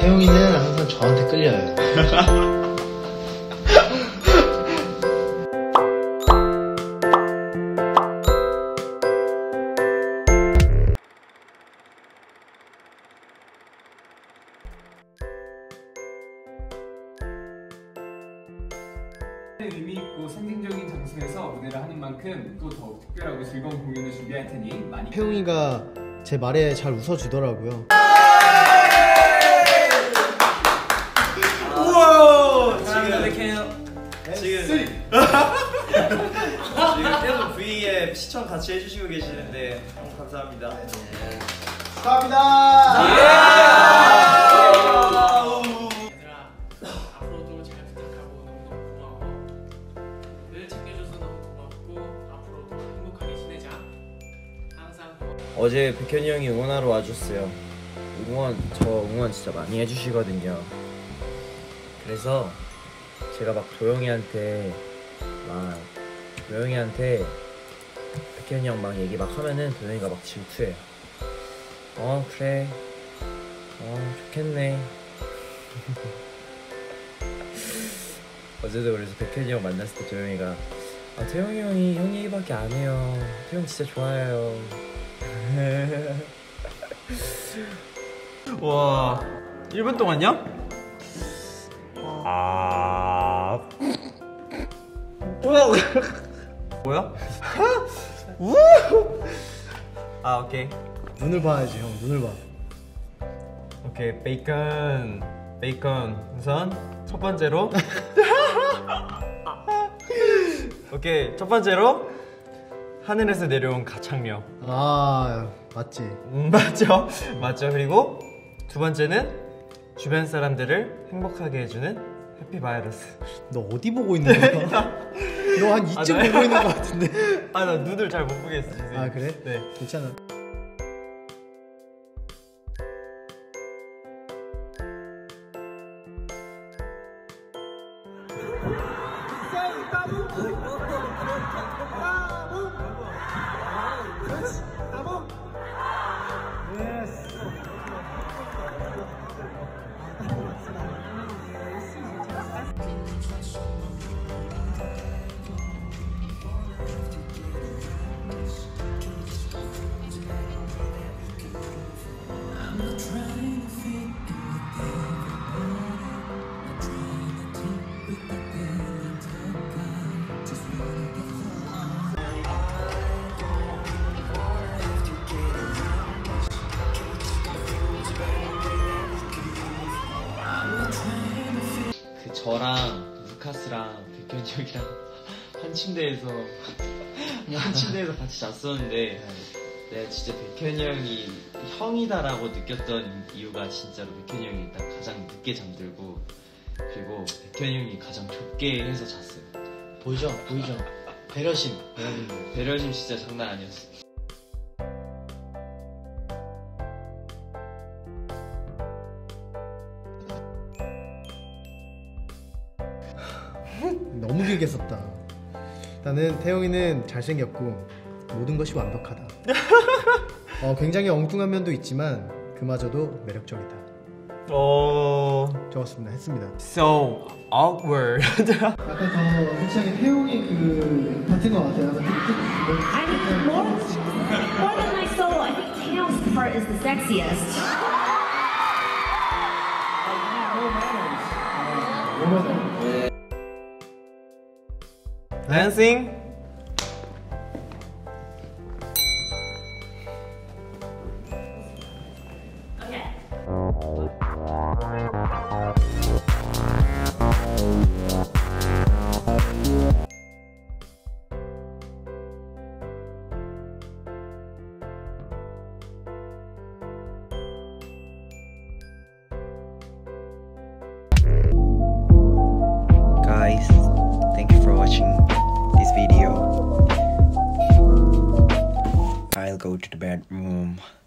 태용이는 항상 저한테 끌려요. 의미 있고 상징적인 장소에서 무대를 하는 만큼 또 더욱 특별하고 즐거운 공연을 준비할 테니 많이. 태용이가 제 말에 잘 웃어주더라고요. 우와! 지금 계속 V에 시청 같이 해주시고 계시는데 너무 감사합니다. 축하합니다. 얘들아, 앞으로도 잘 부탁하고 너무너무 고마워. 늘 챙겨줘서 너무 고맙고 앞으로도 행복하게 지내자. 항상 어제 백현이 형이 응원하러 와줬어요. 저 응원 진짜 많이 해주시거든요. 그래서 제가 막 도영이한테 백현이 형 막 얘기 막 하면은 도영이가 막 질투해. 그래. 좋겠네. 어제도 그래서 백현이 형 만났을 때 도영이가 태용이 형이 형 얘기밖에 안 해요. 태용 진짜 좋아요. 와, 1분 동안요? 뭐야? 오케이. 눈을 봐야지 형. 눈을 봐. 오케이. 베이컨 우선 첫 번째로 오케이. 첫 번째로 하늘에서 내려온 가창력. 맞지. 맞죠. 그리고 두 번째는 주변 사람들을 행복하게 해주는 해피바이러스. 너 어디 보고 있는 거야? 너 한 이쯤 보고 있는 거 같은데. 나 눈을 잘 못 보겠어. 그래? 네. 괜찮아. 저랑 루카스랑 백현이 형이랑 한 침대에서 같이 잤었는데 내가 진짜 백현이 형이 형이다라고 느꼈던 이유가 진짜로 백현이 형이 딱 가장 늦게 잠들고 그리고 백현이 형이 가장 좁게 해서 잤어요. 보이죠? 배려심. 배려심 진짜 장난 아니었어. 너무 길게 썼다. 나는 태용이는 잘생겼고 모든 것이 완벽하다. 굉장히 엉뚱한 면도 있지만 그마저도 매력적이다. 적었습니다. 했습니다. So awkward. 약간 더 솔직하게 태용이 그 파트인 것 같아요. I think more than my solo, I think Taeyong's part is the sexiest. Dancing. Okay. Guys, thank you for watching this video. I'll go to the bedroom.